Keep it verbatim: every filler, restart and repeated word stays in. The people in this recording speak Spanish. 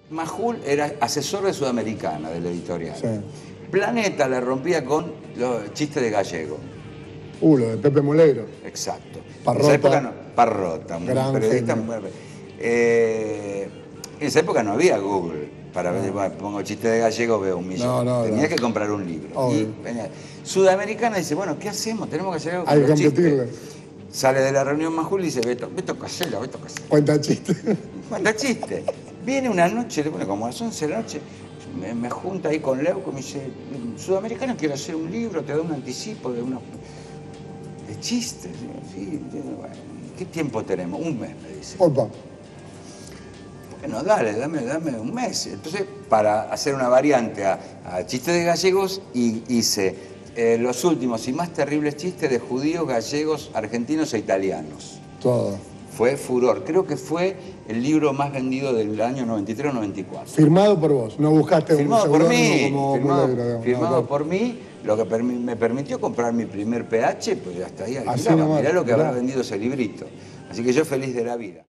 Majul era asesor de Sudamericana, de la editorial. Sí. Planeta le rompía con los chistes de gallego. Uh, lo de Pepe Moleiro. Exacto. Parrota. En esa época no, Parrota, un Gran periodista genio. muy... Eh, en esa época no había Google. Para ver, bueno, pongo chistes de gallego, veo un millón. No, no, Tenía no. que comprar un libro. Obvio. Y venía. Sudamericana dice, bueno, ¿qué hacemos? Tenemos que hacer algo con Hay que los chistes. competirle. Sale de la reunión Majul y dice, Beto, Beto Casella, Beto Casella. Cuenta chiste. Cuenta chiste. Viene una noche, bueno, como a las once de la noche, me, me junta ahí con Leuco y me dice, Sudamericana quiere hacer un libro, te da un anticipo de unos de chistes. Sí, bueno, ¿qué tiempo tenemos? Un mes, me dice. Opa. Bueno, dale, dame, dame un mes. Entonces, para hacer una variante a, a chistes de gallegos, y hice eh, los últimos y más terribles chistes de judíos, gallegos, argentinos e italianos. Todo. Fue furor. Creo que fue el libro más vendido del año noventa y tres o noventa y cuatro. Firmado por vos, no buscaste Firmado un por seudónimo mí, como firmado, Moleiro, digamos. firmado No, por mí, lo que permi me permitió comprar mi primer P H, pues hasta ahí Así alquilaba. nomás, Mirá lo que mirá. habrá vendido ese librito. Así que yo feliz de la vida.